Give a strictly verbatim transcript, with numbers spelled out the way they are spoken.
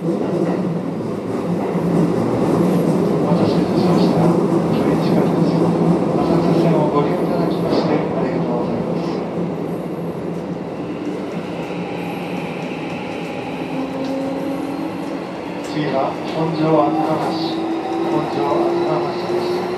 お待たせいたしました。京浜地下鉄浅草線をご利用いただきましてありがとうございます。次は本庄吾妻橋、本庄吾妻橋です。